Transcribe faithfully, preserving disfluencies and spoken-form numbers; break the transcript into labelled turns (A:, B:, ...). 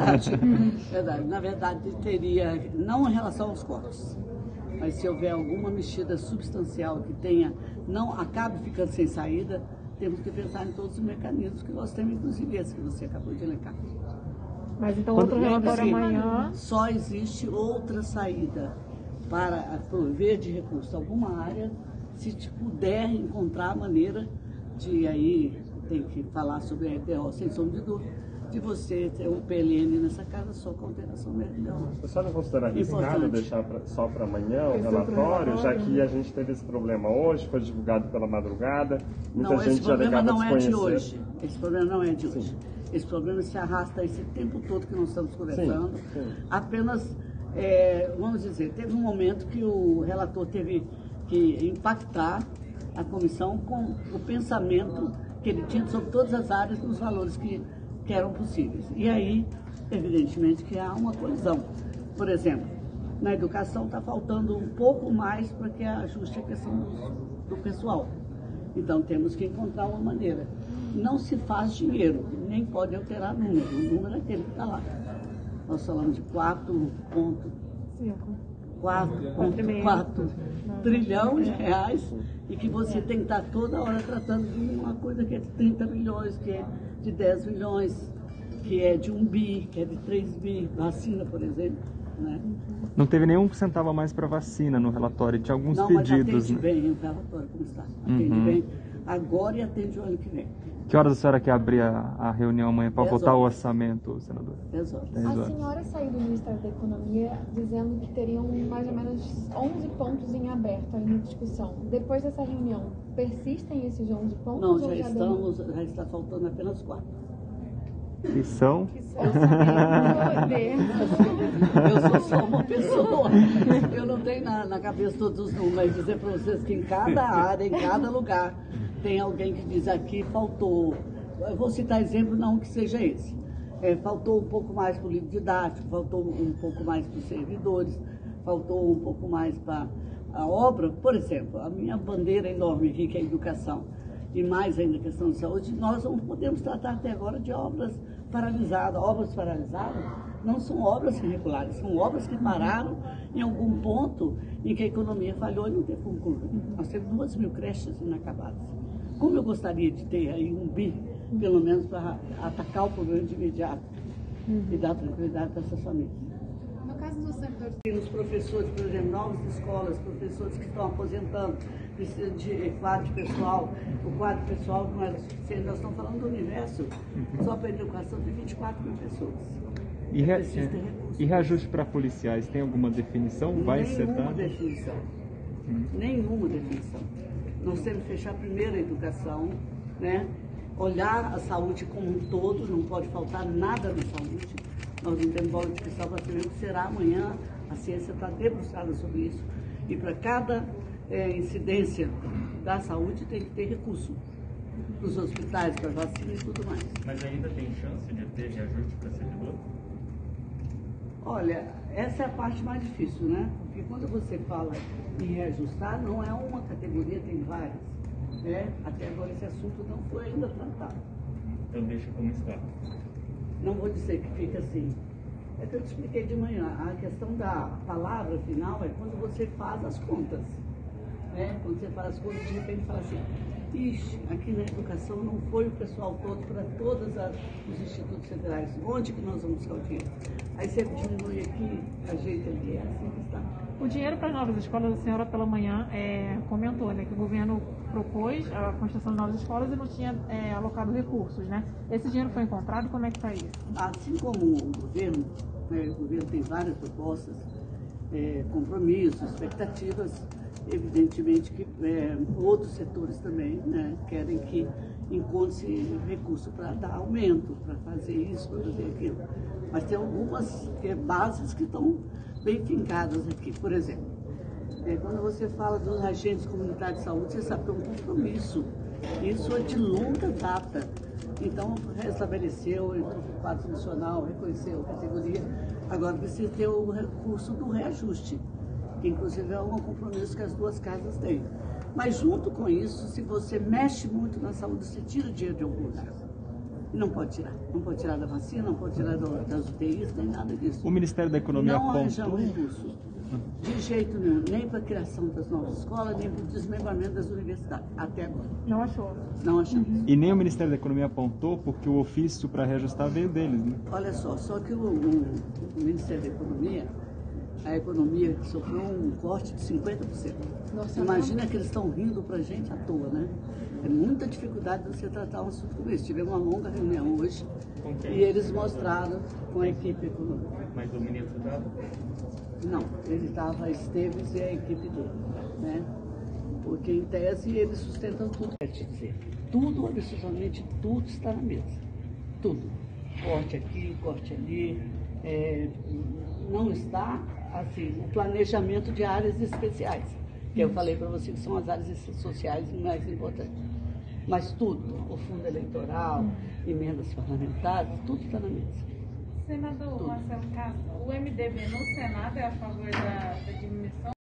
A: verdade, verdade. Na verdade, teria, não em relação aos cortes, mas se houver alguma mexida substancial que tenha, não acabe ficando sem saída, temos que pensar em todos os mecanismos que nós temos, inclusive esse que você acabou de elencar.
B: Mas então outro relatório amanhã...
A: Só existe outra saída para prover de recurso alguma área, se puder encontrar a maneira de, aí tem que falar sobre a E T O sem sombra de dúvida, de você ter um P L N nessa casa só com alteração da E T O.
C: A senhora não considera arriscado deixar pra, só para amanhã o relatório, já que a gente teve esse problema hoje, foi divulgado pela madrugada, muita
A: não,
C: gente
A: esse problema não é de hoje. Esse problema não é de hoje. Sim. Esse problema se arrasta esse tempo todo que nós estamos conversando. Sim, sim. Apenas, é, vamos dizer, teve um momento que o relator teve que impactar a comissão com o pensamento que ele tinha sobre todas as áreas dos valores que, que eram possíveis. E aí, evidentemente, que há uma colisão. Por exemplo, na educação está faltando um pouco mais para que ajuste a questão do, do pessoal. Então, temos que encontrar uma maneira. Não se faz dinheiro, nem pode alterar número. O número é aquele que está lá. Nós falamos de quatro ponto quatro trilhão de reais e que você tem que estar toda hora tratando de uma coisa que é de trinta milhões, que é de dez milhões, que é de um bi, que é de três bi, vacina, por exemplo. Né?
D: Não teve nenhum centavo a mais para vacina no relatório, tinha alguns
A: Não,
D: pedidos.
A: Mas atende
D: né?
A: bem o relatório, como está. Atende uhum. bem agora e atende o ano que vem.
D: Que horas a senhora quer abrir a, a reunião amanhã para votar o orçamento, senadora?
A: dez horas.
B: A senhora saiu do Ministério da Economia dizendo que teriam mais ou menos onze pontos em aberto aí na discussão. Depois dessa reunião, persistem esses onze pontos?
A: Não, já,
B: já
A: estamos, deu... já está faltando apenas quatro.
D: Que são?
B: Que são
A: eu sou só uma pessoa. Eu não tenho na, na cabeça todos os números, mas dizer para vocês que em cada área, em cada lugar, tem alguém que diz aqui faltou. Eu vou citar exemplo, não que seja esse. É, faltou um pouco mais para o livro didático, faltou um pouco mais para os servidores, faltou um pouco mais para a obra. Por exemplo, a minha bandeira enorme aqui, que é a educação, e mais ainda a questão de saúde, nós não podemos tratar até agora de obras paralisadas. Obras paralisadas não são obras irregulares, são obras que pararam em algum ponto em que a economia falhou e não teve concluído. Nós temos duas mil creches inacabadas. Como eu gostaria de ter aí um bi, pelo menos para atacar o problema de imediato uhum. e dar tranquilidade para essas famílias.
E: No caso dos servidores...
A: Os professores, por exemplo, novas escolas, professores que estão aposentando, precisam de quadro de pessoal, o quadro pessoal não era suficiente, nós estamos falando do universo, só para a educação de vinte e quatro mil pessoas.
D: E, re, e reajuste para policiais, tem alguma definição? Vai ser
A: Nenhuma definição. Hum. Nenhuma definição. Nós temos que fechar primeiro a educação, né? Olhar a saúde como um todo, não pode faltar nada na saúde. Nós não temos bola de cristal para saber o que será amanhã, a ciência está debruçada sobre isso. E para cada é, incidência da saúde tem que ter recurso para os hospitais, para a vacina e tudo mais.
F: Mas ainda tem chance de ter reajuste para servidor?
A: Olha, essa é a parte mais difícil, né? Porque quando você fala em reajustar, não é uma categoria, tem várias. Né? Até agora esse assunto não foi ainda tratado.
F: Então deixa como está.
A: Não vou dizer que fica assim. É que eu te expliquei de manhã. A questão da palavra final é quando você faz as contas. Né? Quando você faz as contas, de repente fala assim, ixi, aqui na educação não foi o pessoal todo para todos os institutos federais. Onde que nós vamos buscar o dinheiro? Aí você diminui aqui, ajeita ali, é assim que está.
B: O dinheiro para as novas escolas, a senhora pela manhã é, comentou, né, que o governo propôs a construção de novas escolas e não tinha é, alocado recursos, né? Esse dinheiro foi encontrado, como é que está isso?
A: Assim como o governo, né, o governo tem várias propostas, é, compromissos, expectativas, evidentemente que é, outros setores também, né, querem que encontre-se recurso para dar aumento, para fazer isso, para fazer aquilo. Mas tem algumas é, bases que estão bem fincadas aqui. Por exemplo, é, quando você fala dos agentes comunitários de saúde, você sabe que é um compromisso. Isso é de longa data. Então, restabeleceu, entrou para o quadro funcional, reconheceu a categoria. Agora precisa ter o recurso do reajuste, que inclusive é um compromisso que as duas casas têm. Mas junto com isso, se você mexe muito na saúde, você tira dinheiro de algum lugar. Não pode tirar. Não pode tirar da vacina, não pode tirar do, das U T Is, nem nada disso.
D: O Ministério da Economia
A: não
D: apontou...
A: arranjamos recursos. De jeito nenhum, nem para a criação das novas escolas, nem para o desmembramento das universidades, até agora.
B: Não achou?
A: Não achamos. Uhum.
D: E nem o Ministério da Economia apontou, porque o ofício para reajustar veio deles, né?
A: Olha só, só que o, o, o Ministério da Economia, a economia sofreu um corte de cinquenta por cento. Nossa, imagina que eles estão rindo para a gente à toa, né? É muita dificuldade de você tratar um assunto como esse. Tivemos uma longa reunião hoje e eles mostraram com a equipe econômica.
F: Mas o ministro estava?
A: Não, ele estava, a Esteves e a equipe dele, né? Porque em tese eles sustentam tudo. Quero te dizer, tudo, absolutamente tudo está na mesa. Tudo. Corte aqui, corte ali. É, não está, assim, o planejamento de áreas especiais. Que eu falei para você que são as áreas sociais mais importantes. Mas tudo, o fundo eleitoral, emendas parlamentares, tudo está na mesa.
B: Senador Marcelo Castro, o M D B no Senado é a favor da, da diminuição?